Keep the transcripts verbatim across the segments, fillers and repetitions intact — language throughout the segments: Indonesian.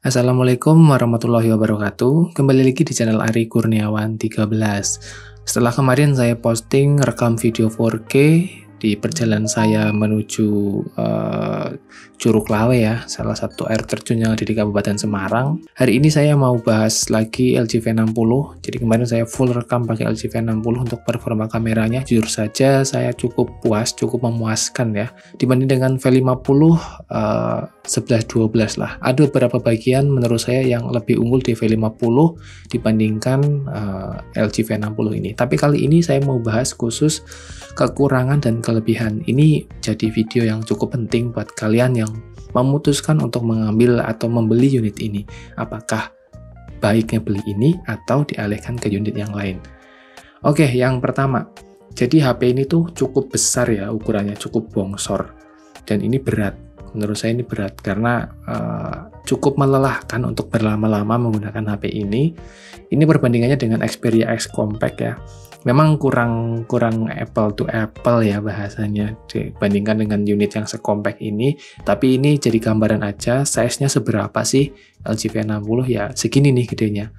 Assalamualaikum warahmatullahi wabarakatuh. Kembali lagi di channel Ari Kurniawan tiga belas. Setelah kemarin saya posting rekam video empat K di perjalanan saya menuju uh, Curug Lawe ya, salah satu air terjun yang ada di Kabupaten Semarang. Hari ini saya mau bahas lagi L G V enam puluh. Jadi kemarin saya full rekam pakai L G V enam puluh untuk performa kameranya. Jujur saja saya cukup puas, cukup memuaskan ya. Dibanding dengan V lima puluh uh, sebelas dua belas lah. Ada beberapa bagian menurut saya yang lebih unggul di V lima puluh dibandingkan uh, L G V enam puluh ini. Tapi kali ini saya mau bahas khusus kekurangan dan kelebihan. Ini jadi video yang cukup penting buat kalian yang memutuskan untuk mengambil atau membeli unit ini. Apakah baiknya beli ini atau dialihkan ke unit yang lain? Oke, yang pertama. Jadi H P ini tuh cukup besar ya ukurannya, cukup bongsor. Dan ini berat. Menurut saya ini berat karena uh, cukup melelahkan untuk berlama-lama menggunakan H P ini. Ini perbandingannya dengan Xperia X Compact ya. Memang kurang kurang apple to apple ya bahasanya dibandingkan dengan unit yang sekompak ini. Tapi ini jadi gambaran aja size-nya seberapa sih L G V enam puluh ya, segini nih gedenya.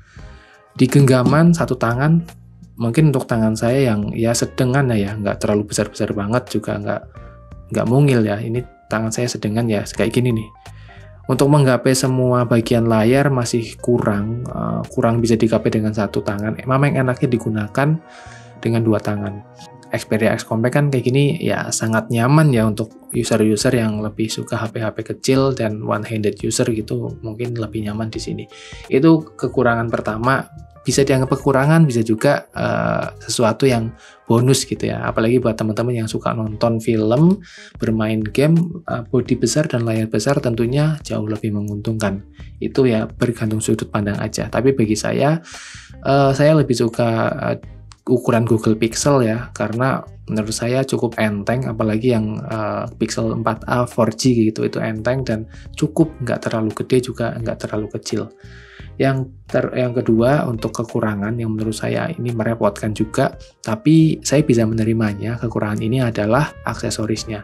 Di genggaman satu tangan, mungkin untuk tangan saya yang ya sedengan ya, nggak terlalu besar-besar banget juga nggak nggak mungil ya. Ini tangan saya sedengan ya, kayak gini nih. Untuk menggapai semua bagian layar masih kurang, uh, kurang bisa digapai dengan satu tangan. Memang enaknya digunakan dengan dua tangan. Xperia X Compact kan kayak gini ya sangat nyaman ya untuk user-user yang lebih suka H P-H P kecil dan one-handed user gitu, mungkin lebih nyaman di sini. Itu kekurangan pertama. Bisa dianggap kekurangan, bisa juga uh, sesuatu yang bonus gitu ya. Apalagi buat teman-teman yang suka nonton film, bermain game, uh, bodi besar dan layar besar tentunya jauh lebih menguntungkan. Itu ya bergantung sudut pandang aja. Tapi bagi saya, uh, saya lebih suka uh, ukuran Google Pixel ya, karena menurut saya cukup enteng, apalagi yang uh, Pixel empat A empat G gitu, itu enteng dan cukup, nggak terlalu gede juga nggak terlalu kecil. Yang ter, yang kedua untuk kekurangan yang menurut saya ini merepotkan juga, tapi saya bisa menerimanya. Kekurangan ini adalah aksesorisnya.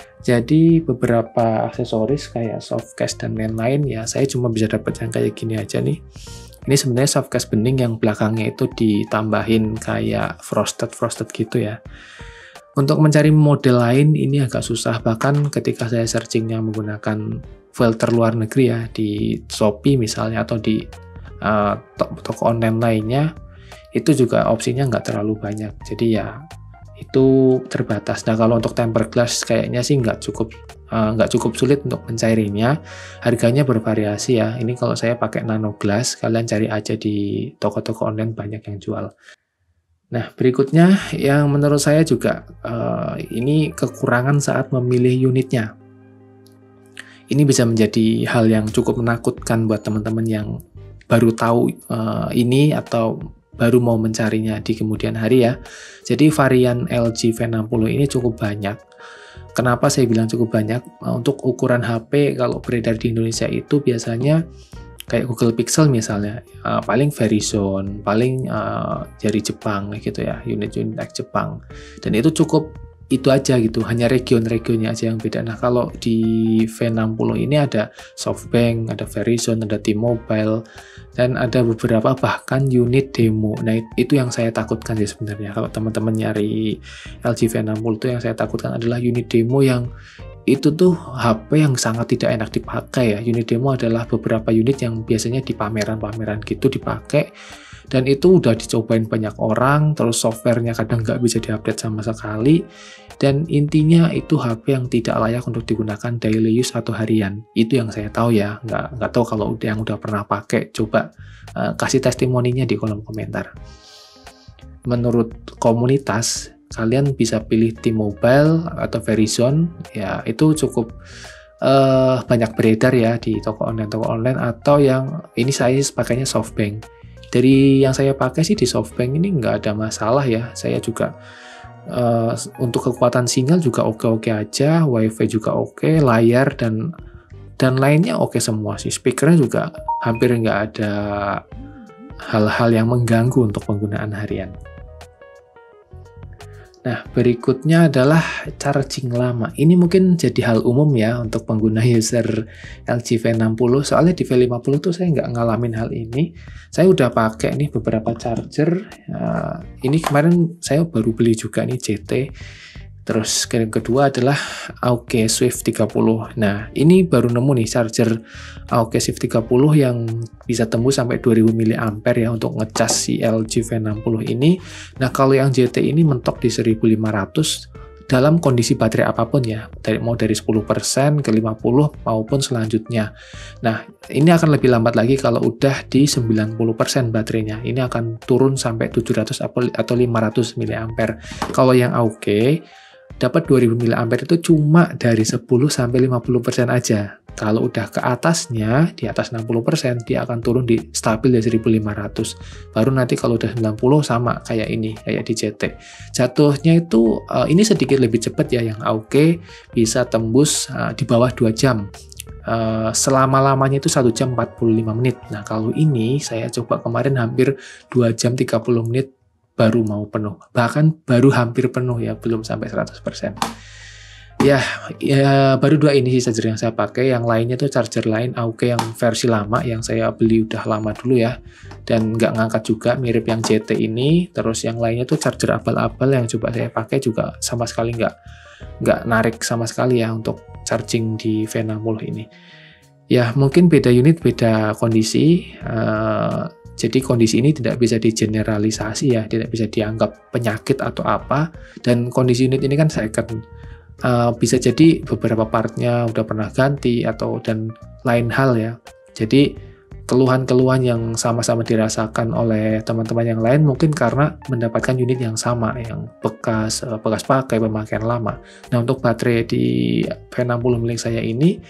Jadi beberapa aksesoris kayak softcase dan lain-lain ya saya cuma bisa dapat yang kayak gini aja nih. Ini sebenarnya softcase bening yang belakangnya itu ditambahin kayak frosted-frosted gitu ya. Untuk mencari model lain ini agak susah, bahkan ketika saya searchingnya menggunakan filter luar negeri ya di Shopee misalnya atau di uh, toko online lainnya, itu juga opsinya nggak terlalu banyak. Jadi ya itu terbatas. Nah kalau untuk tempered glass kayaknya sih nggak cukup uh, nggak cukup sulit untuk mencarinya. Harganya bervariasi ya. Ini kalau saya pakai nano glass, kalian cari aja di toko-toko online banyak yang jual. Nah, berikutnya yang menurut saya juga uh, ini kekurangan saat memilih unitnya. Ini bisa menjadi hal yang cukup menakutkan buat teman-teman yang baru tahu uh, ini atau baru mau mencarinya di kemudian hari ya. Jadi varian L G V enam puluh ini cukup banyak. Kenapa saya bilang cukup banyak? Uh, untuk ukuran H P kalau beredar di Indonesia itu biasanya kayak Google Pixel misalnya, uh, paling Verizon, paling uh, dari Jepang gitu ya, unit-unit X Jepang. Dan itu cukup itu aja gitu, hanya region-regionnya aja yang beda. Nah kalau di V enam puluh ini ada SoftBank, ada Verizon, ada T-Mobile, dan ada beberapa bahkan unit demo. Nah itu yang saya takutkan ya sebenarnya. Kalau teman-teman nyari L G V enam puluh itu yang saya takutkan adalah unit demo yang itu tuh H P yang sangat tidak enak dipakai ya. Unit demo adalah beberapa unit yang biasanya di pameran-pameran gitu dipakai, dan itu udah dicobain banyak orang, terus softwarenya kadang nggak bisa diupdate sama sekali, dan intinya itu H P yang tidak layak untuk digunakan daily use atau harian. Itu yang saya tahu ya, nggak, nggak tahu kalau udah yang udah pernah pakai, coba uh, kasih testimoninya di kolom komentar. Menurut komunitas, kalian bisa pilih T-Mobile atau Verizon, ya itu cukup uh, banyak beredar ya di toko online-toko online, atau yang ini saya pakainya SoftBank. Dari yang saya pakai sih di SoftBank ini nggak ada masalah ya, saya juga uh, untuk kekuatan sinyal juga oke-oke aja, WiFi juga oke, layar dan dan lainnya oke semua sih, speakernya juga hampir nggak ada hal-hal yang mengganggu untuk penggunaan harian. Nah, berikutnya adalah charging lama. Ini mungkin jadi hal umum ya untuk pengguna user L G V enam puluh. Soalnya di V lima puluh tuh saya nggak ngalamin hal ini. Saya udah pakai nih beberapa charger. Uh, ini kemarin saya baru beli juga nih J T. Terus yang kedua adalah A U G Swift tiga puluh. Nah, ini baru nemu nih charger A U G Swift tiga puluh yang bisa tembus sampai dua ribu mili ampere ya untuk ngecas si L G V enam puluh ini. Nah, kalau yang J T ini mentok di seribu lima ratus dalam kondisi baterai apapun ya, dari mau dari sepuluh persen ke lima puluh maupun selanjutnya. Nah, ini akan lebih lambat lagi kalau udah di sembilan puluh persen baterainya. Ini akan turun sampai tujuh ratus atau lima ratus mili ampere. Kalau yang A U G dapat dua ribu mili ampere itu cuma dari sepuluh sampai lima puluh persen aja. Kalau udah ke atasnya, di atas enam puluh persen, dia akan turun di stabil di seribu lima ratus. Baru nanti kalau udah sembilan puluh sama kayak ini, kayak di J T. Jatuhnya itu, uh, ini sedikit lebih cepat ya, yang A U G bisa tembus uh, di bawah dua jam. Uh, selama-lamanya itu satu jam empat puluh lima menit. Nah, kalau ini saya coba kemarin hampir dua jam tiga puluh menit baru mau penuh, bahkan baru hampir penuh ya, belum sampai seratus persen. Ya, ya baru dua ini sih charger yang saya pakai, yang lainnya tuh charger lain A U G yang versi lama, yang saya beli udah lama dulu ya, dan nggak ngangkat juga, mirip yang J T ini. Terus yang lainnya tuh charger abal-abal yang coba saya pakai juga sama sekali nggak, nggak narik sama sekali ya untuk charging di V enam puluh ini. Ya, mungkin beda unit, beda kondisi, uh, jadi kondisi ini tidak bisa digeneralisasi ya, tidak bisa dianggap penyakit atau apa. Dan kondisi unit ini kan second, uh, bisa jadi beberapa partnya udah pernah ganti atau dan lain hal ya. Jadi keluhan-keluhan yang sama-sama dirasakan oleh teman-teman yang lain mungkin karena mendapatkan unit yang sama, yang bekas uh, bekas pakai, pemakaian lama. Nah, untuk baterai di V enam puluh milik saya ini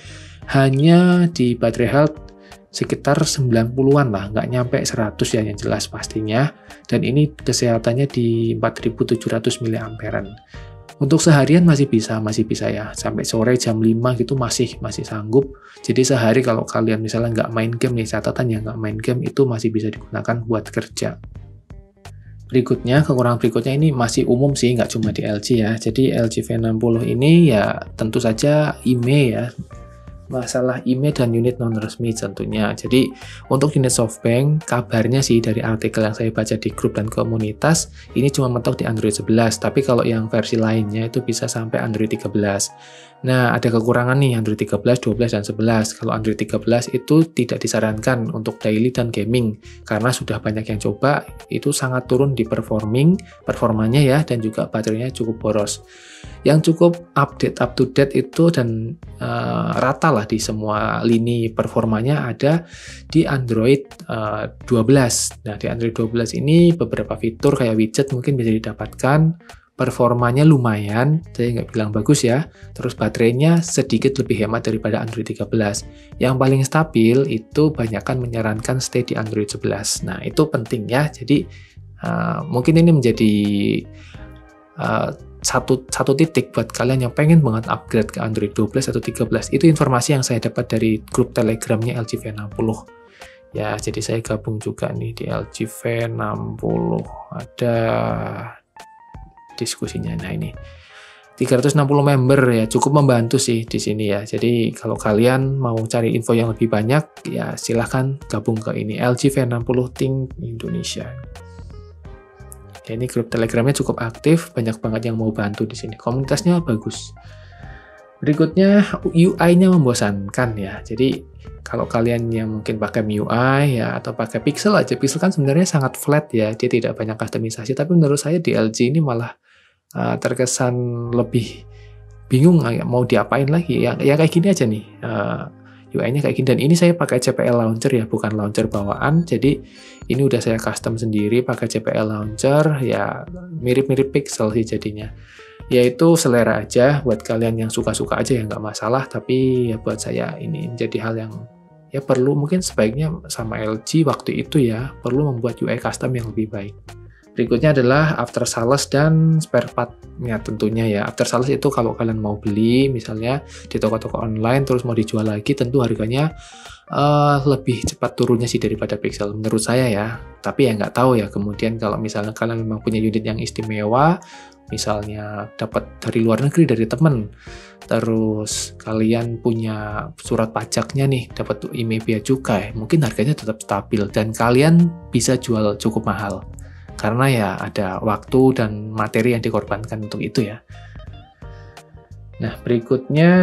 hanya di baterai health sekitar sembilan puluhan lah, nggak nyampe seratus ya yang jelas pastinya, dan ini kesehatannya di empat ribu tujuh ratus mili amperan. Untuk seharian masih bisa, masih bisa ya, sampai sore jam lima gitu masih masih sanggup. Jadi sehari kalau kalian misalnya nggak main game nih, catatan ya nggak main game itu masih bisa digunakan buat kerja. Berikutnya, kekurangan berikutnya ini masih umum sih, nggak cuma di L G ya. Jadi L G V enam puluh ini ya tentu saja I M E I ya, masalah I M E I dan unit non-resmi tentunya. Jadi untuk unit SoftBank, kabarnya sih dari artikel yang saya baca di grup dan komunitas, ini cuma mentok di Android sebelas, tapi kalau yang versi lainnya itu bisa sampai Android tiga belas. Nah, ada kekurangan nih Android tiga belas, dua belas, dan sebelas. Kalau Android tiga belas itu tidak disarankan untuk daily dan gaming, karena sudah banyak yang coba, itu sangat turun di performing, performanya ya, dan juga baterainya cukup boros. Yang cukup update, up to date itu dan uh, rata lah di semua lini performanya ada di Android uh, dua belas. Nah, di Android dua belas ini beberapa fitur kayak widget mungkin bisa didapatkan. Performanya lumayan, saya nggak bilang bagus ya. Terus baterainya sedikit lebih hemat daripada Android tiga belas. Yang paling stabil itu banyakkan menyarankan stay di Android sebelas. Nah, itu penting ya. Jadi uh, mungkin ini menjadi uh, satu satu titik buat kalian yang pengen banget upgrade ke Android dua belas atau tiga belas. Itu informasi yang saya dapat dari grup Telegramnya L G V enam puluh. Ya, jadi saya gabung juga nih di L G V enam puluh. Ada diskusinya. Nah, ini tiga ratus enam puluh member ya, cukup membantu sih di sini ya. Jadi kalau kalian mau cari info yang lebih banyak ya silahkan gabung ke ini L G V enam puluh Think Indonesia. Ya, ini grup Telegramnya cukup aktif, banyak banget yang mau bantu di sini. Komunitasnya bagus. Berikutnya U I-nya membosankan ya. Jadi kalau kalian yang mungkin pakai M I U I ya atau pakai Pixel aja, Pixel kan sebenarnya sangat flat ya, dia tidak banyak kustomisasi. Tapi menurut saya di L G ini malah uh, terkesan lebih bingung mau diapain lagi. Ya, ya kayak gini aja nih. Uh, U I-nya kayak gini, dan ini saya pakai C P L Launcher ya, bukan launcher bawaan. Jadi ini udah saya custom sendiri pakai C P L Launcher ya, mirip-mirip Pixel sih jadinya. Yaitu selera aja, buat kalian yang suka-suka aja ya nggak masalah, tapi ya buat saya ini menjadi hal yang ya perlu, mungkin sebaiknya sama L G waktu itu ya, perlu membuat U I custom yang lebih baik. Berikutnya adalah after sales dan spare part-nya tentunya ya. After sales itu kalau kalian mau beli misalnya di toko-toko online terus mau dijual lagi, tentu harganya uh, lebih cepat turunnya sih daripada Pixel menurut saya ya. Tapi ya nggak tahu ya, kemudian kalau misalnya kalian memang punya unit yang istimewa, misalnya dapat dari luar negeri dari temen, terus kalian punya surat pajaknya nih, dapat I M E I bea cukai, mungkin harganya tetap stabil dan kalian bisa jual cukup mahal karena ya ada waktu dan materi yang dikorbankan untuk itu ya. Nah, berikutnya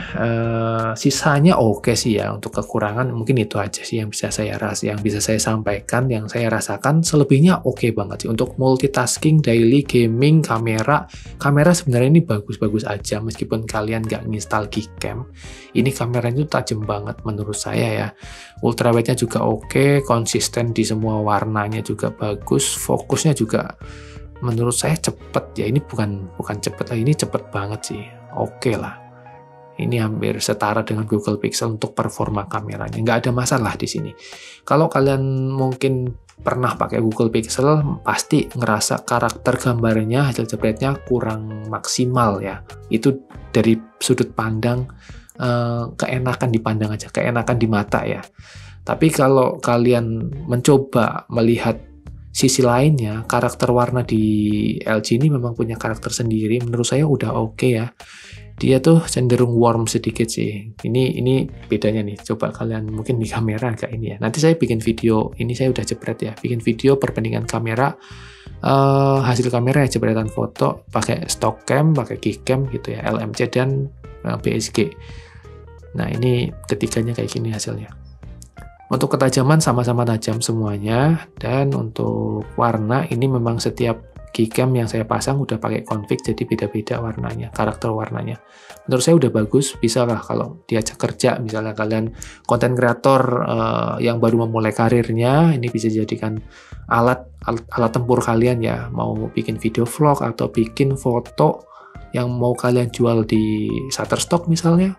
eh, sisanya oke sih ya. Untuk kekurangan mungkin itu aja sih yang bisa saya ras yang bisa saya sampaikan, yang saya rasakan. Selebihnya oke banget sih. Untuk multitasking, daily, gaming, kamera, kamera sebenarnya ini bagus-bagus aja meskipun kalian nggak nginstal Gcam. Ini kameranya itu tajam banget menurut saya ya. Ultrawidenya juga oke, konsisten di semua warnanya juga bagus, fokusnya juga menurut saya cepet ya. Ini bukan bukan cepet lah, ini cepet banget sih. Oke lah, ini hampir setara dengan Google Pixel untuk performa kameranya, nggak ada masalah di sini. Kalau kalian mungkin pernah pakai Google Pixel, pasti ngerasa karakter gambarnya, hasil jepretnya kurang maksimal ya. Itu dari sudut pandang eh, keenakan dipandang aja, keenakan di mata ya. Tapi kalau kalian mencoba melihat sisi lainnya, karakter warna di L G ini memang punya karakter sendiri. Menurut saya udah oke okay ya. Dia tuh cenderung warm sedikit sih. Ini ini bedanya nih. Coba kalian mungkin di kamera agak ini ya. Nanti saya bikin video. Ini saya udah jepret ya. Bikin video perbandingan kamera, uh, hasil kamera ya, jepretan foto pakai stock cam, pakai Gcam gitu ya, L M C dan uh, B S G. Nah ini ketiganya kayak gini hasilnya. Untuk ketajaman sama-sama tajam semuanya, dan untuk warna ini memang setiap Gcam yang saya pasang udah pakai config, jadi beda-beda warnanya, karakter warnanya. Menurut saya udah bagus, bisa lah kalau diajak kerja, misalnya kalian konten kreator uh, yang baru memulai karirnya, ini bisa jadikan alat, alat alat tempur kalian ya, mau bikin video vlog atau bikin foto yang mau kalian jual di Shutterstock misalnya.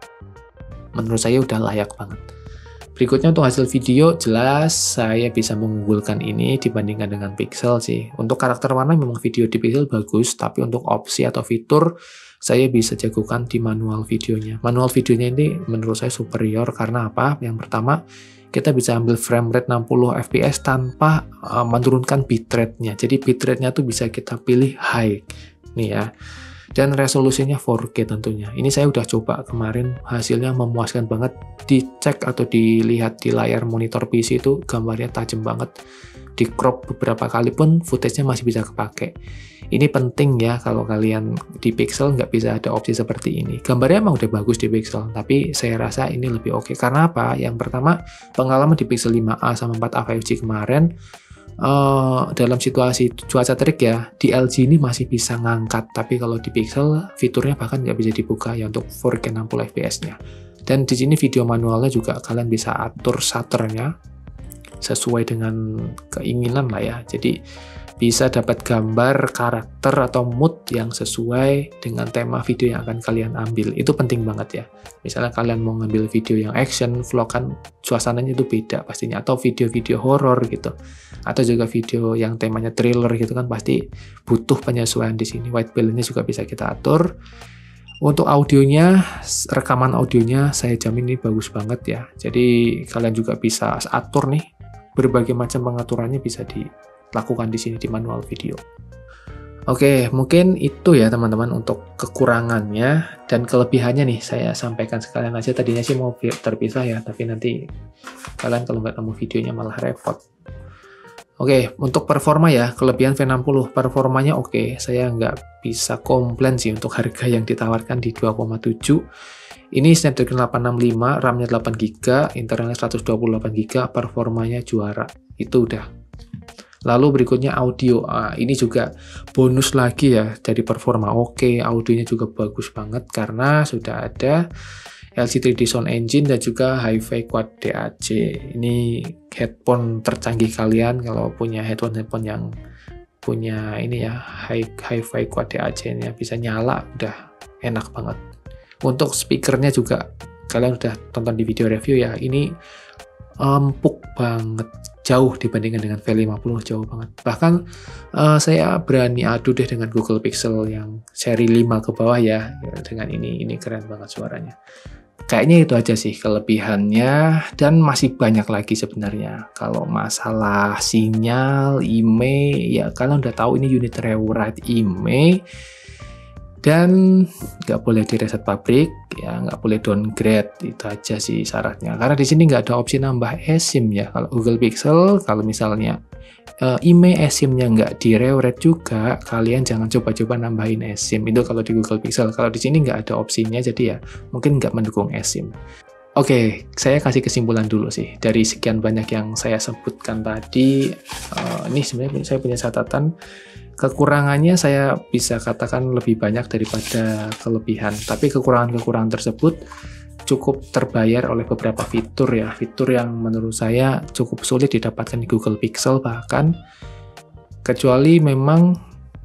Menurut saya udah layak banget. Berikutnya untuk hasil video, jelas saya bisa mengunggulkan ini dibandingkan dengan Pixel sih. Untuk karakter warna memang video di Pixel bagus, tapi untuk opsi atau fitur saya bisa jagokan di manual videonya. Manual videonya ini menurut saya superior karena apa? Yang pertama, kita bisa ambil frame rate enam puluh F P S tanpa uh, menurunkan bitrate-nya. Jadi bitrate-nya tuh bisa kita pilih high. Nih ya. Dan resolusinya four K tentunya. Ini saya udah coba kemarin, hasilnya memuaskan banget. Dicek atau dilihat di layar monitor P C itu gambarnya tajam banget. Di crop beberapa kali pun footage-nya masih bisa kepake. Ini penting ya, kalau kalian di Pixel nggak bisa ada opsi seperti ini. Gambarnya emang udah bagus di Pixel, tapi saya rasa ini lebih oke. Karena apa? Yang pertama, pengalaman di Pixel lima A sama empat A lima G kemarin, Uh, dalam situasi cuaca terik ya, di L G ini masih bisa ngangkat, tapi kalau di Pixel fiturnya bahkan nggak bisa dibuka ya untuk four K enam puluh F P S-nya. Dan di sini video manualnya juga kalian bisa atur shutternya sesuai dengan keinginan lah ya. Jadi bisa dapat gambar karakter atau mood yang sesuai dengan tema video yang akan kalian ambil. Itu penting banget ya. Misalnya kalian mau ngambil video yang action, vlog kan suasananya itu beda pastinya. Atau video-video horor gitu. Atau juga video yang temanya thriller gitu kan, pasti butuh penyesuaian di sini. White balance-nya juga bisa kita atur. Untuk audionya, rekaman audionya saya jamin ini bagus banget ya. Jadi kalian juga bisa atur nih, berbagai macam pengaturannya bisa dilakukan di sini di manual video. Oke, mungkin itu ya teman-teman untuk kekurangannya, dan kelebihannya nih saya sampaikan sekalian aja. Tadinya sih mau terpisah ya, tapi nanti kalian kalau nggak nemu videonya malah repot. Oke, untuk performa ya, kelebihan V enam puluh, performanya oke. Saya nggak bisa komplain sih untuk harga yang ditawarkan di dua koma tujuh. Ini Snapdragon delapan enam lima, RAM-nya delapan giga, internalnya seratus dua puluh delapan giga, performanya juara. Itu udah. Lalu berikutnya audio. Ah, ini juga bonus lagi ya, dari performa oke, audionya juga bagus banget karena sudah ada L C tiga D Sound Engine dan juga Hi-Fi Quad D A C. Ini headphone tercanggih kalian kalau punya headphone-headphone yang punya ini ya, Hi-Fi Quad D A C-nya bisa nyala, udah enak banget. Untuk speakernya juga kalian udah tonton di video review ya, ini empuk banget. jauh dibandingkan dengan V lima puluh, jauh banget. Bahkan uh, saya berani adu deh dengan Google Pixel yang seri lima ke bawah ya, ya dengan ini ini keren banget suaranya. Kayaknya itu aja sih kelebihannya, dan masih banyak lagi sebenarnya. Kalau masalah sinyal, I M E I, ya kalian udah tahu ini unit rewrite I M E I, dan nggak boleh di reset pabrik, ya nggak boleh downgrade, itu aja sih syaratnya. Karena di sini nggak ada opsi nambah eSIM ya. Kalau Google Pixel, kalau misalnya uh, I M E I eSIM-nya nggak di rewrite juga, kalian jangan coba-coba nambahin eSIM. Itu kalau di Google Pixel. Kalau di sini nggak ada opsinya, jadi ya mungkin nggak mendukung eSIM. Oke, saya kasih kesimpulan dulu sih. Dari sekian banyak yang saya sebutkan tadi, uh, ini sebenarnya saya punya catatan. Kekurangannya saya bisa katakan lebih banyak daripada kelebihan. Tapi kekurangan-kekurangan tersebut cukup terbayar oleh beberapa fitur ya. Fitur yang menurut saya cukup sulit didapatkan di Google Pixel bahkan. Kecuali memang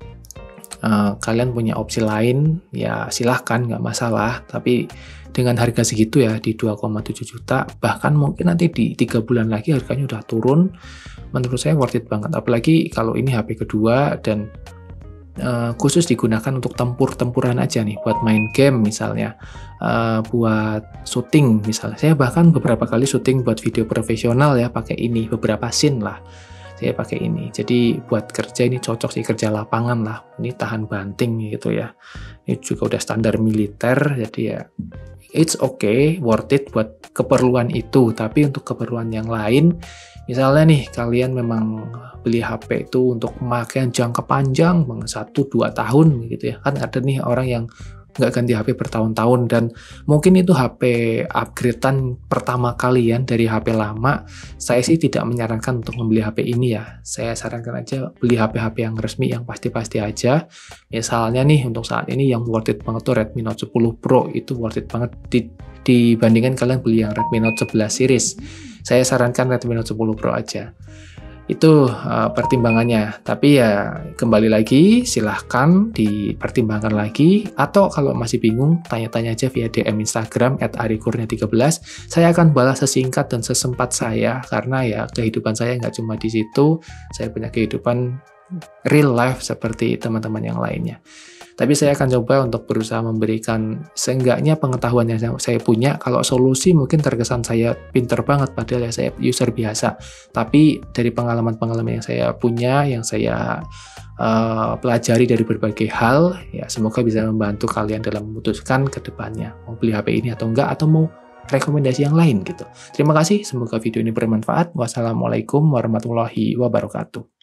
uh, kalian punya opsi lain, ya silahkan, nggak masalah. Tapi dengan harga segitu ya, di dua koma tujuh juta, bahkan mungkin nanti di tiga bulan lagi harganya udah turun, menurut saya worth it banget. Apalagi kalau ini H P kedua dan uh, khusus digunakan untuk tempur-tempuran aja nih, buat main game misalnya, uh, buat syuting misalnya. Saya bahkan beberapa kali syuting buat video profesional ya pakai ini, beberapa scene lah saya pakai ini. Jadi buat kerja ini cocok sih, kerja lapangan lah. Ini tahan banting gitu ya. Ini juga udah standar militer, jadi ya it's okay, worth it buat keperluan itu. Tapi untuk keperluan yang lain, misalnya nih kalian memang beli H P itu untuk pemakaian jangka panjang, satu dua tahun gitu ya. Kan ada nih orang yang nggak ganti H P bertahun-tahun, dan mungkin itu H P upgradean pertama kalian dari H P lama. Saya sih tidak menyarankan untuk membeli H P ini ya. Saya sarankan aja beli H P-H P yang resmi, yang pasti-pasti aja. Misalnya nih untuk saat ini yang worth it banget tuh Redmi Note sepuluh Pro, itu worth it banget di, dibandingkan kalian beli yang Redmi Note sebelas series. Saya sarankan Redmi Note sepuluh Pro aja. Itu uh, pertimbangannya. Tapi ya kembali lagi, silahkan dipertimbangkan lagi. Atau kalau masih bingung, tanya-tanya aja via D M Instagram at ari kurnia tiga belas. Saya akan balas sesingkat dan sesempat saya, karena ya kehidupan saya nggak cuma di situ. Saya punya kehidupan real life seperti teman-teman yang lainnya. Tapi saya akan coba untuk berusaha memberikan seenggaknya pengetahuan yang saya punya. Kalau solusi mungkin terkesan saya pinter banget, padahal ya saya user biasa. Tapi dari pengalaman-pengalaman yang saya punya, yang saya uh, pelajari dari berbagai hal, ya semoga bisa membantu kalian dalam memutuskan ke depannya mau beli H P ini atau enggak, atau mau rekomendasi yang lain gitu. Terima kasih, semoga video ini bermanfaat. Wassalamualaikum warahmatullahi wabarakatuh.